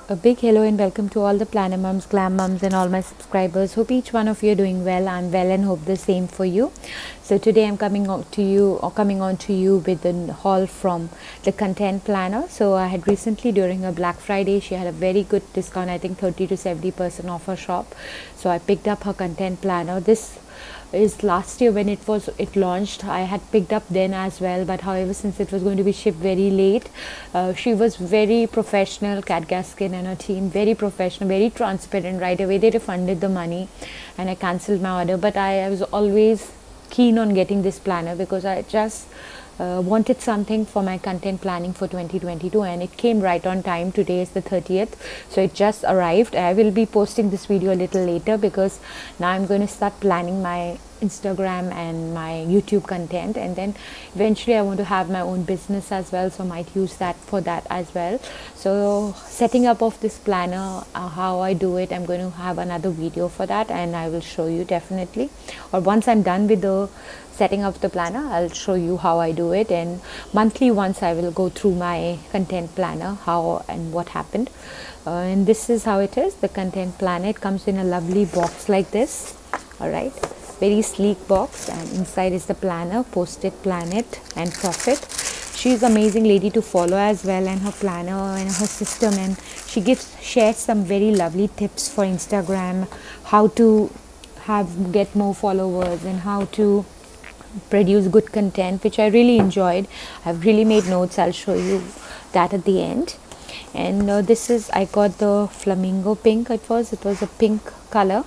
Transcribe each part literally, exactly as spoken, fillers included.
A big hello and welcome to all the planner mums, glam mums and all my subscribers. Hope each one of you are doing well. I'm well and hope the same for you. So today I'm coming on to you or coming on to you with a haul from the Content Planner. So I had recently during a Black Friday, she had a very good discount, I think thirty to seventy percent off her shop. So I picked up her Content Planner. This is last year when it was it launched. I had picked up then as well, but however since it was going to be shipped very late, uh, she was very professional. Kat Gaskin and her team, very professional, very transparent. Right away they refunded the money and I cancelled my order, but I, I was always keen on getting this planner because I just uh, wanted something for my content planning for twenty twenty-two, and it came right on time. Today is the thirtieth, so it just arrived. I will be posting this video a little later because now I'm going to start planning my Instagram and my YouTube content, and then eventually I want to have my own business as well, so I might use that for that as well. So setting up of this planner, uh, how I do it, I'm going to have another video for that and I will show you definitely, or once I'm done with the setting up the planner I'll show you how I do it, and monthly once I will go through my content planner, how and what happened. Uh, and this is how it is, the content planner. It comes in a lovely box like this. All right, very sleek box, and inside is the planner, Post-it, Planet and Profit. She's an amazing lady to follow as well, and her planner and her system, and she gives shares some very lovely tips for Instagram, how to have get more followers and how to produce good content, which I really enjoyed. I've really made notes. I'll show you that at the end. And uh, this is, I got the flamingo pink. It was it was a pink color,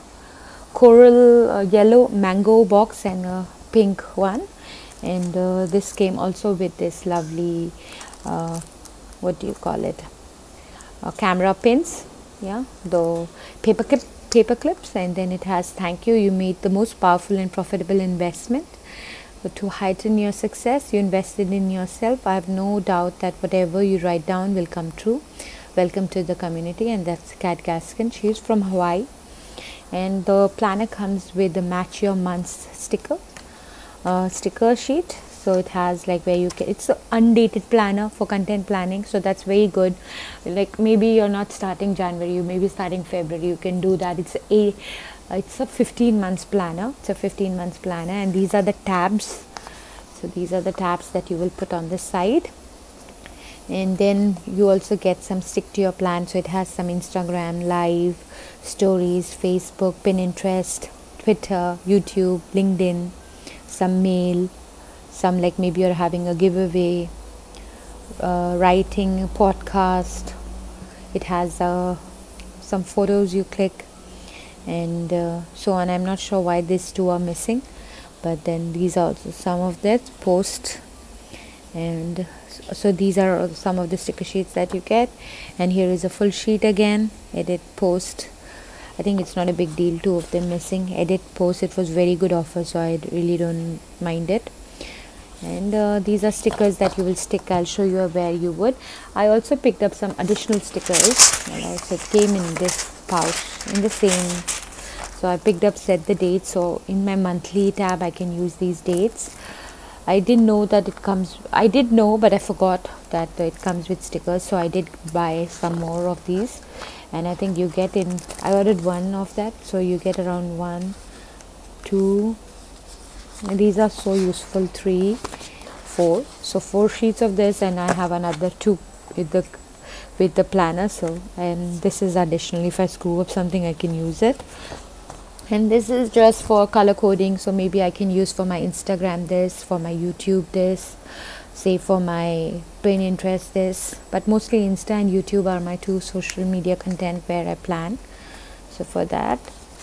coral uh, yellow mango box and a pink one. And uh, this came also with this lovely uh, what do you call it, uh, camera pins, yeah, the paper clip paper clips, and then it has thank you, you made the most powerful and profitable investment. But to heighten your success, you invested in yourself. I have no doubt that whatever you write down will come true. Welcome to the community. And that's Kat Gaskin. She's from Hawaii. And the planner comes with the match your months sticker uh, sticker sheet. So it has like where you can, it's an undated planner for content planning, so that's very good. Like maybe you're not starting January, you may be starting February, you can do that. It's a it's a fifteen months planner. It's a fifteen months planner, and these are the tabs. So these are the tabs that you will put on the side, and then you also get some stick to your plan. So it has some Instagram live stories, Facebook, Pinterest, Twitter, YouTube, LinkedIn, some mail, some like maybe you're having a giveaway, uh, writing, podcast. It has uh, some photos you click and uh, so on. I'm not sure why these two are missing, but then these are also some of that post, and so these are some of the sticker sheets that you get. And here is a full sheet again, edit, post. I think it's not a big deal, two of them missing. Edit, post, it was very good offer, so I really don't mind it. And uh, these are stickers that you will stick. I'll show you where you would. I also picked up some additional stickers. Alright, so it came in this pouch in the same. So I picked up set the date. So in my monthly tab, I can use these dates. I didn't know that it comes. I did know, but I forgot that it comes with stickers. So I did buy some more of these, and I think you get in. I ordered one of that, so you get around one, two. And these are so useful, three, four. So four sheets of this, and I have another two with the with the planner. So, and this is additional. If I screw up something, I can use it. And this is just for color coding. So maybe I can use for my Instagram this, for my YouTube this, say for my Pinterest this. But mostly Insta and YouTube are my two social media content where I plan. So for that,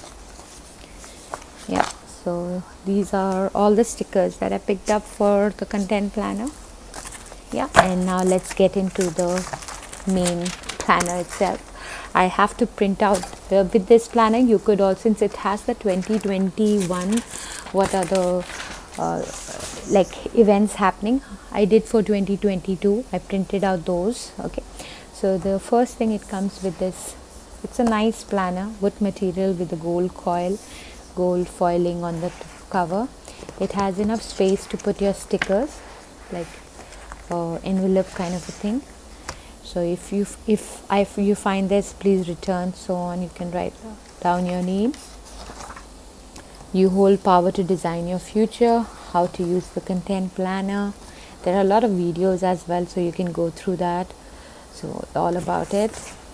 yeah. So these are all the stickers that I picked up for the content planner. Yeah, and now let's get into the main planner itself. I have to print out uh, with this planner. You could also, since it has the twenty twenty-one, what are the uh, like events happening, I did for twenty twenty-two. I printed out those. Okay, so the first thing, it comes with this. It's a nice planner, wood material with a gold coil, gold foiling on the cover. It has enough space to put your stickers, like uh, envelope kind of a thing. So if you if I if you find this, please return, so on. You can write down your name. You hold power to design your future. How to use the content planner. There are a lot of videos as well, so you can go through that. So all about it.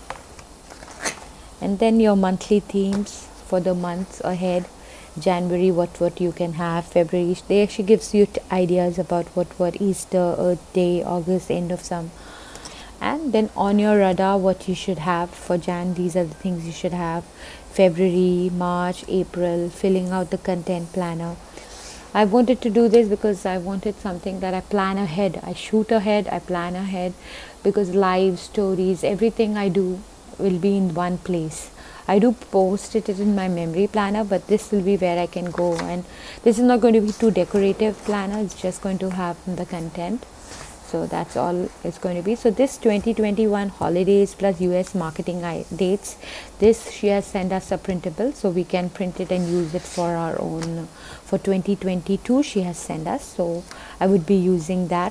And then your monthly themes for the months ahead. January, what what you can have. February, they actually gives you ideas about what what Easter, Earth Day, August, end of summer. And then on your radar, what you should have for Jan. These are the things you should have. February, March, April, filling out the content planner. I wanted to do this because I wanted something that I plan ahead. I shoot ahead, I plan ahead, because live stories, everything I do will be in one place. I do post it in my memory planner, but this will be where I can go, and this is not going to be too decorative planner. It's just going to have the content. So that's all it's going to be. So this twenty twenty-one holidays plus U S marketing dates, this she has sent us a printable, so we can print it and use it for our own. For twenty twenty-two she has sent us, so I would be using that.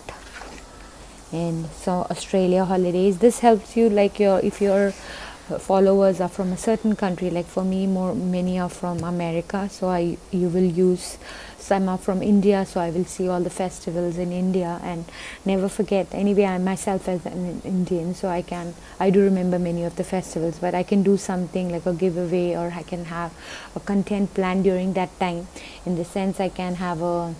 And so Australia holidays, this helps you, like your if your followers are from a certain country, like for me, more many are from America, so I you will use. Some are from India, so I will see all the festivals in India and never forget. Anyway, I myself as an Indian, so I can I do remember many of the festivals, but I can do something like a giveaway, or I can have a content plan during that time. In the sense, I can have a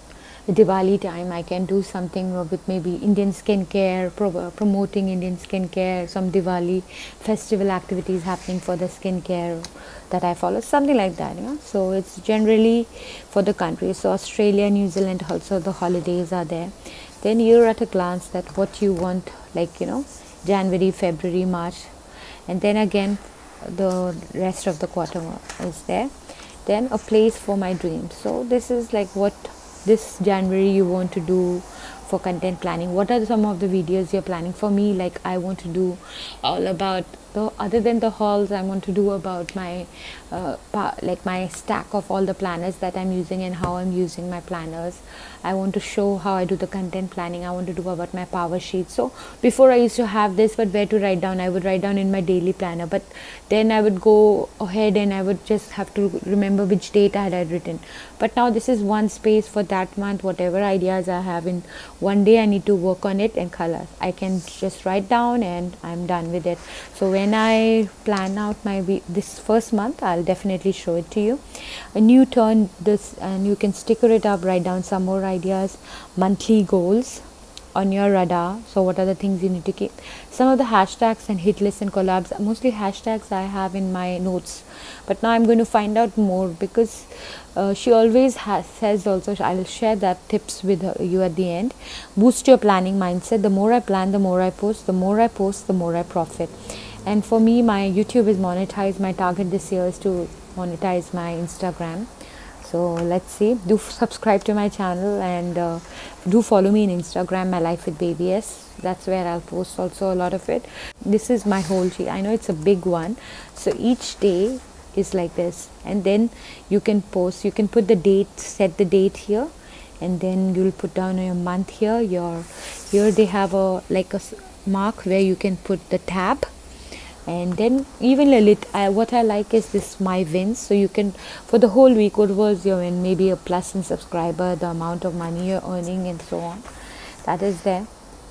Diwali time, I can do something with maybe Indian skincare, pro promoting Indian skincare, some Diwali festival activities happening for the skincare that I follow, something like that, you know. So it's generally for the country. So Australia, New Zealand, also the holidays are there. Then you're at a glance that what you want, like, you know, January, February, March, and then again the rest of the quarter is there. Then a place for my dreams. So this is like what this January you want to do for content planning. What are some of the videos you're planning? For me, like, I want to do all about the, other than the hauls, I want to do about my uh, like my stack of all the planners that I'm using and how I'm using my planners. I want to show how I do the content planning. I want to do about my power sheet. So before I used to have this, but where to write down, I would write down in my daily planner, but then I would go ahead and I would just have to remember which date I had written. But now this is one space for that month. Whatever ideas I have in one day, I need to work on it and color. I can just write down and I'm done with it. So when I plan out my week, this first month, I'll definitely show it to you. A new turn this, and you can sticker it up, write down some more ideas. Monthly goals on your radar. So what are the things you need to keep? Some of the hashtags and hit lists and collabs, mostly hashtags I have in my notes, but now I'm going to find out more, because uh, she always has, says also, I will share that tips with her, you at the end. Boost your planning mindset. The more I plan, the more I post. The more I post, the more I profit. And for me, my YouTube is monetized. My target this year is to monetize my Instagram. So let's see. Do subscribe to my channel, and uh, do follow me in Instagram, My Life with Baby S. That's where I'll post also a lot of it. This is my whole sheet. I know it's a big one. So each day is like this, and then you can post. You can put the date, set the date here, and then you'll put down your month here. Your here they have a like a mark where you can put the tab. And then even a lit, I, what I like is this my wins. So you can, for the whole week, what was your win, maybe a plus in subscriber, the amount of money you're earning, and so on. That is there.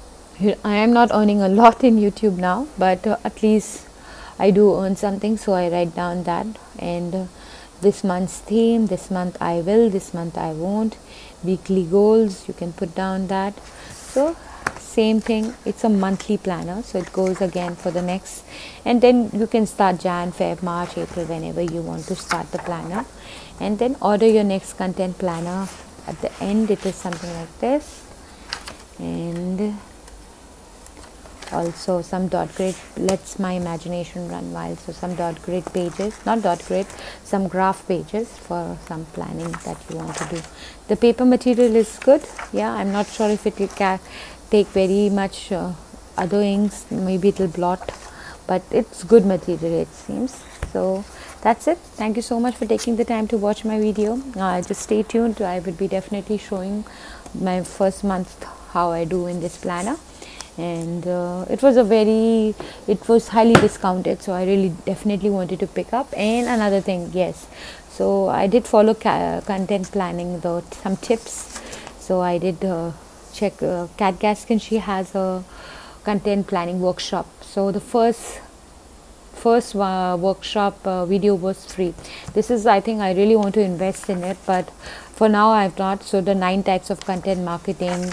I am not earning a lot in YouTube now, but uh, at least I do earn something, so I write down that. And uh, this month's theme, this month I will, this month I won't. Weekly goals, you can put down that. So same thing, it's a monthly planner, so it goes again for the next, and then you can start Jan, Feb, March, April, whenever you want to start the planner. And then order your next content planner. At the end it is something like this, and also some dot grid lets my imagination run wild. So some dot grid pages, not dot grid, some graph pages for some planning that you want to do. The paper material is good. Yeah, I'm not sure if it will take very much uh, other inks, maybe it will blot, but it's good material, it seems. So that's it. Thank you so much for taking the time to watch my video. Uh, just stay tuned. I will be definitely showing my first month how I do in this planner. and uh, it was a very it was highly discounted, so I really definitely wanted to pick up. And another thing, yes, so I did follow ca- content planning, the some tips. So I did uh, check uh, Kat Gaskin. She has a content planning workshop. So the first first uh, workshop uh, video was free. This is, I think I really want to invest in it, but for now I've not. So the nine types of content marketing,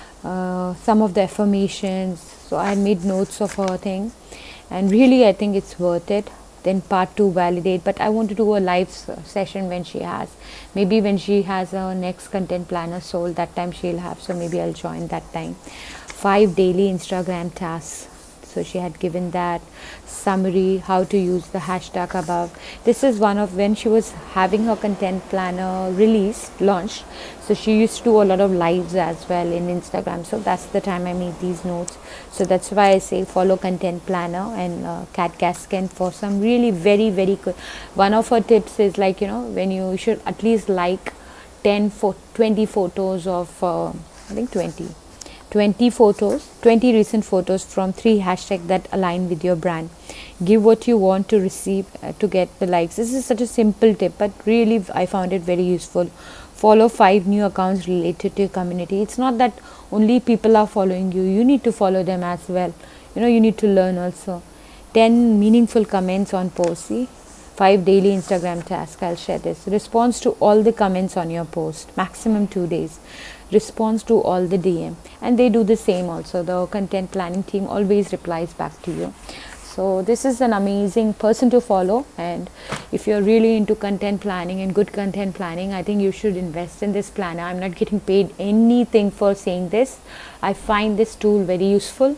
uh, some of the affirmations, so I made notes of her thing, and really I think it's worth it. Then part two, validate, but I want to do a live session when she has, maybe when she has her next content planner sold, that time she'll have, so maybe I'll join that time. Five daily Instagram tasks, so she had given that. Summary, how to use the hashtag above. This is one of when she was having her content planner released, launched, so she used to do a lot of lives as well in Instagram, so that's the time I made these notes. So that's why I say follow content planner and uh, Kat Gaskin for some really very very good. One of her tips is, like, you know, when you should at least like ten for twenty photos of uh, I think twenty twenty photos, twenty recent photos from three hashtags that align with your brand. Give what you want to receive uh, to get the likes. This is such a simple tip, but really I found it very useful. Follow five new accounts related to your community. It's not that only people are following you, you need to follow them as well. You know, you need to learn also. ten meaningful comments on posts. See? Five daily Instagram tasks. I'll share this. Response to all the comments on your post, maximum two days. Response to all the D M, and they do the same also. The content planning team always replies back to you. So this is an amazing person to follow, and if you're really into content planning and good content planning, I think you should invest in this planner. I'm not getting paid anything for saying this. I find this tool very useful,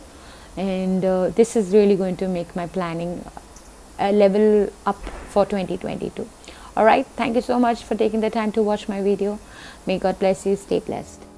and uh, this is really going to make my planning a level up for twenty twenty-two. All right, thank you so much for taking the time to watch my video. May God bless you. Stay blessed.